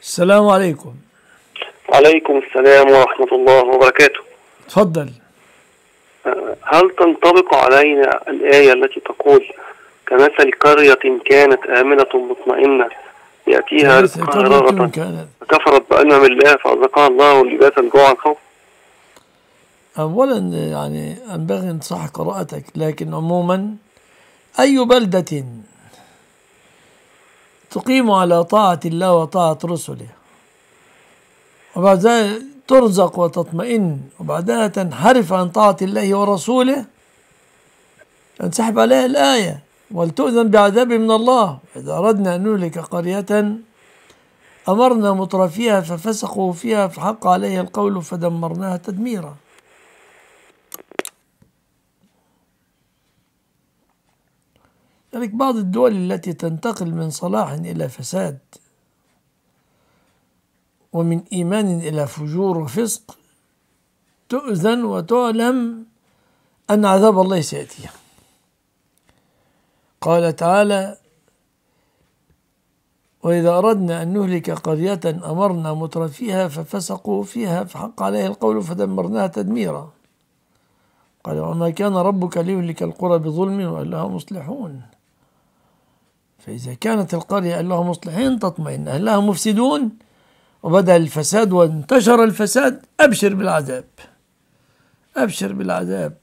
السلام عليكم. عليكم السلام ورحمة الله وبركاته. تفضل. هل تنطبق علينا الآية التي تقول كمثل قرية كانت آمنة مطمئنة يأتيها رزقها رغدا فكفرت بأنعم الله فأذاقها الله لباس الجوع والخوف؟ أولا يعني ينبغي أن تصحح قراءتك، لكن عموما أي بلدة تقيم على طاعة الله وطاعة رسله وبعد ذلك ترزق وتطمئن وبعدها تنحرف عن طاعة الله ورسوله تنسحب عليها الآية ولتؤذن بعذاب من الله. إذا أردنا أن نهلك قرية أمرنا مترفيها ففسقوا فيها فحق عليها القول فدمرناها تدميرا. لذلك بعض الدول التي تنتقل من صلاح إلى فساد ومن إيمان إلى فجور وفسق تؤذن وتعلم أن عذاب الله سيأتيها. قال تعالى: وإذا أردنا أن نهلك قرية أمرنا مترفيها ففسقوا فيها فحق عليها القول فدمرناها تدميرا. قال: وما كان ربك ليهلك القرى بظلم وأهلها مصلحون. فإذا كانت القرية أهلها مصلحين تطمئن، أهلها مفسدون وبدأ الفساد وانتشر الفساد، أبشر بالعذاب، أبشر بالعذاب.